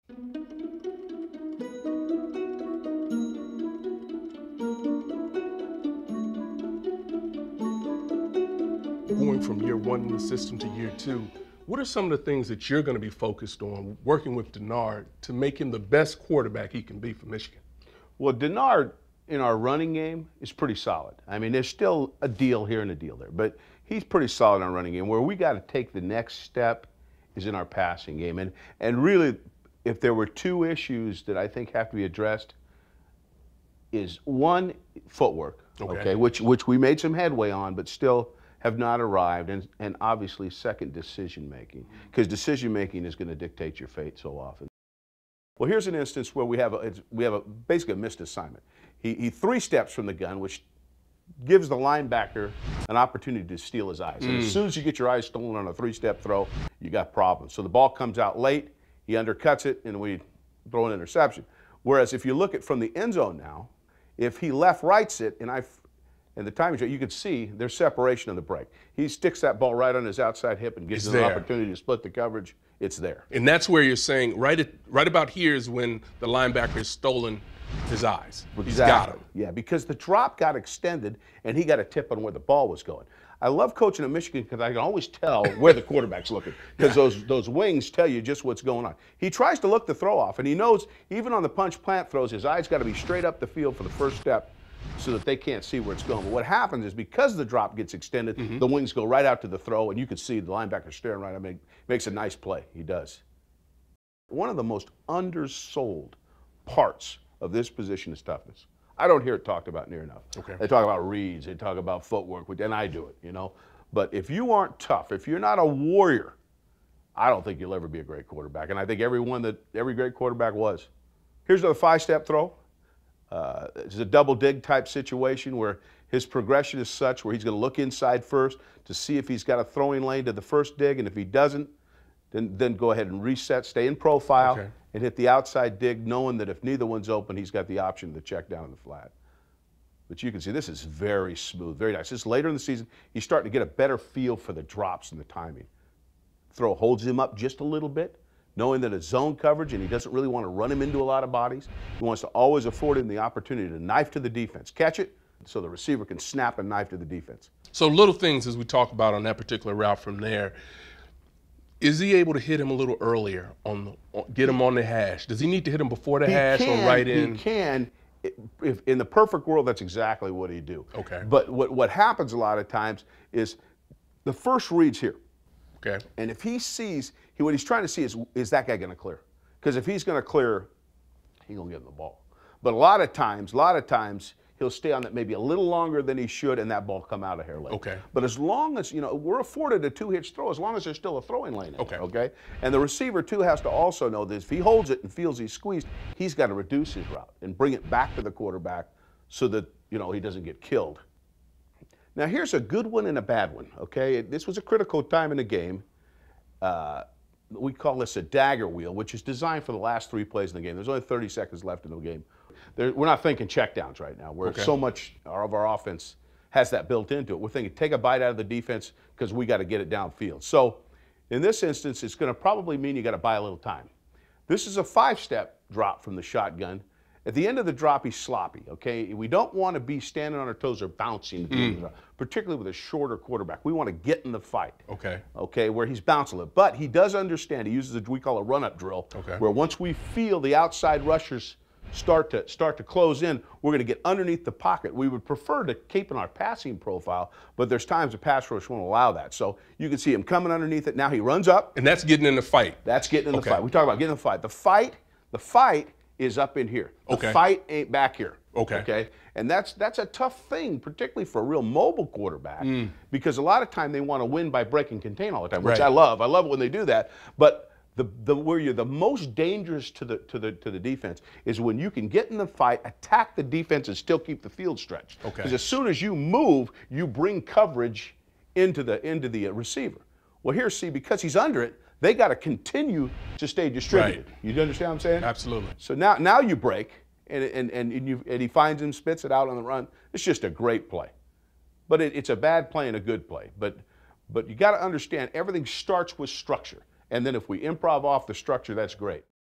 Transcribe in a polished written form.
Going from year one in the system to year two, what are some of the things that you're going to be focused on working with Denard to make him the best quarterback he can be for Michigan? Well, Denard in our running game is pretty solid. I mean, there's still a deal here and a deal there, but he's pretty solid in our running game. Where we got to take the next step is in our passing game. And really, if there were two issues that I think have to be addressed, is one, footwork, okay, which we made some headway on, but still have not arrived, and obviously second, decision making, because decision making is going to dictate your fate so often. Well, here's an instance where we have basically a missed assignment. He three steps from the gun, which gives the linebacker an opportunity to steal his eyes. And as soon as you get your eyes stolen on a three-step throw, you got problems. So the ball comes out late, he undercuts it, and we throw an interception. Whereas if you look at from the end zone now, if he left-rights it, and the timing, you can see there's separation in the break. He sticks that ball right on his outside hip and gives him an opportunity to split the coverage. It's there. And that's where you're saying right about here is when the linebacker has stolen his eyes. He's got him. Yeah, because the drop got extended and he got a tip on where the ball was going. I love coaching at Michigan because I can always tell where the quarterback's looking, because those wings tell you just what's going on. He tries to look the throw off, and he knows even on the punch plant throws, his eyes got to be straight up the field for the first step, so that they can't see where it's going. But what happens is because the drop gets extended, the wings go right out to the throw, and you can see the linebacker staring right at him. Makes a nice play. He does. One of the most undersold parts of this position is toughness. I don't hear it talked about near enough. They talk about reads, they talk about footwork, and I do it, you know. But if you aren't tough, if you're not a warrior, I don't think you'll ever be a great quarterback. And I think every great quarterback was. Here's a five-step throw. It's a double dig type situation where his progression is such where he's going to look inside first to see if he's got a throwing lane to the first dig, and if he doesn't, then go ahead and reset, stay in profile, and hit the outside dig, knowing that if neither one's open, he's got the option to check down in the flat. But you can see this is very smooth, very nice. This is later in the season. He's starting to get a better feel for the drops and the timing. Throw holds him up just a little bit, knowing that it's zone coverage and he doesn't really want to run him into a lot of bodies. He wants to always afford him the opportunity to knife to the defense, catch it, so the receiver can snap and knife to the defense. So little things as we talk about on that particular route from there. Is he able to hit him a little earlier, get him on the hash? Does he need to hit him before the hash or right in? He can. If in the perfect world, that's exactly what he'd do. But what happens a lot of times is the first read's here. And if he sees, what he's trying to see is that guy going to clear? Because if he's going to clear, he's going to get him the ball. But a lot of times, he'll stay on that maybe a little longer than he should, and that ball come out a hair late. But as long as, we're afforded a two-hitch throw, as long as there's still a throwing lane in there, okay? And the receiver, too, has to also know that if he holds it and feels he's squeezed, he's got to reduce his route and bring it back to the quarterback so that, he doesn't get killed. Now, here's a good one and a bad one, okay? This was a critical time in the game. We call this a dagger wheel, which is designed for the last 3 plays in the game. There's only 30 seconds left in the game. We're not thinking checkdowns right now, where so much of our offense has that built into it. We're thinking take a bite out of the defense because we got to get it downfield. So in this instance, it's going to probably mean you got to buy a little time. This is a 5-step drop from the shotgun. At the end of the drop, he's sloppy, okay? We don't want to be standing on our toes or bouncing, particularly with a shorter quarterback. We want to get in the fight, okay, where he's bouncing a little. But he does understand. He uses what we call a run-up drill, where once we feel the outside rushers start to close in, we're going to get underneath the pocket. We would prefer to keep in our passing profile, but there's times a pass rush won't allow that. So you can see him coming underneath it. Now he runs up. And that's getting in the fight. That's getting in the fight. We talk about getting in the fight. The fight is up in here. The fight ain't back here. Okay. And that's a tough thing, particularly for a real mobile quarterback, because a lot of time they want to win by breaking contain all the time, which I love. I love it when they do that. But where you're the most dangerous to the defense is when you can get in the fight, attack the defense, and still keep the field stretched. Because as soon as you move, you bring coverage into the receiver. Well, here, see, because he's under it, they got to continue to stay distributed. You understand what I'm saying? Absolutely. So now you break, and he finds him, spits it out on the run. It's just a great play. But it's a bad play and a good play. But you got to understand, everything starts with structure. And then if we improv off the structure, that's great.